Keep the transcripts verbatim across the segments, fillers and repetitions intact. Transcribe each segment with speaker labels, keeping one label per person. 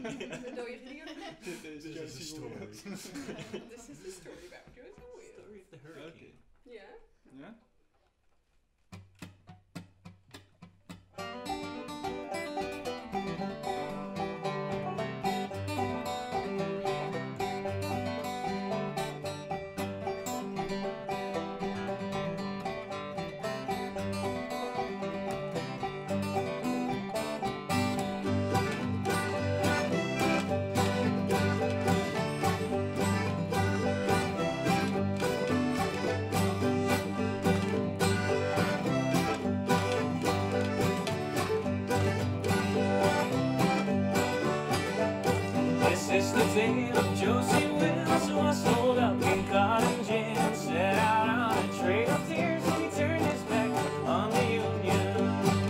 Speaker 1: De dode gedierte.
Speaker 2: This is
Speaker 3: This is a story.
Speaker 1: This is the story about Josie Wales.
Speaker 2: Story of the hurricane.
Speaker 1: Yeah.
Speaker 2: Yeah? This is the tale of Josie Wales, who was sold up in cotton gin, set out on a trail of tears and he turned his back on the Union.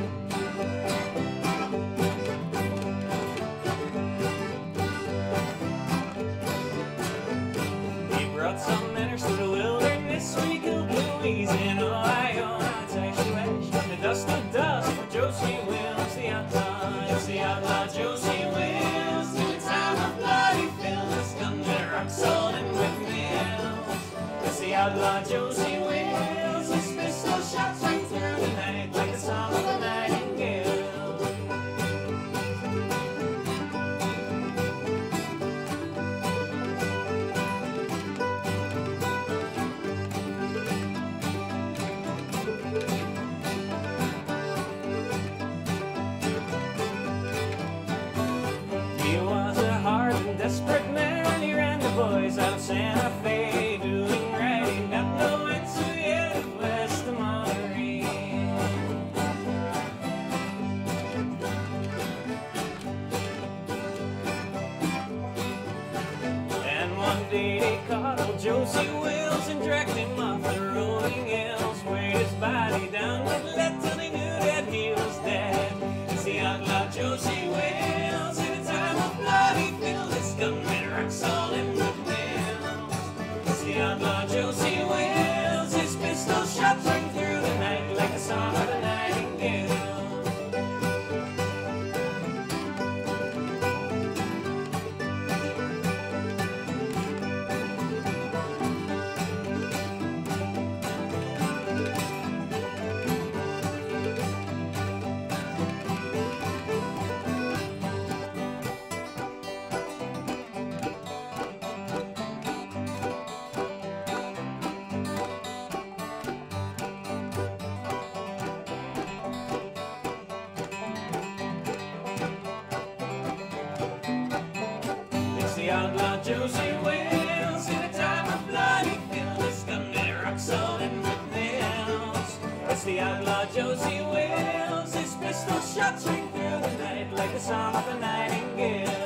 Speaker 2: He brought some manners to the wilderness, we killed Louise in Ohio. Now it's Ashley the dust of dust for Josie Wales, the outlaw. It's the outlaw Josie Wales, to the time of bloody Phyllis, gun that rock salt and windmills. It's the outlaw Josie Wales, his pistol shots ring through the night like the song of a nightingale. He was a hard and desperate man. He ran the boys out of Santa Fe, doing right. He got no answer yet west of Monterey. And one day they caught old Josie Wales and dragged him off the rolling hills, weighed his body down with lead till they knew that he was dead. It's the outlaw Josie Wales, in a time of bloody Phyllis, gunmen, rock salt and windmills. It's the outlaw Josie Wales, his pistol shots ring through the night like the song of a nightingale. It's the outlaw Josie Wales, in a time of bloody Phyllis, gunmen, rock salt and windmills. It's the outlaw Josie Wales, his pistol shots ring through the night like the song of a nightingale.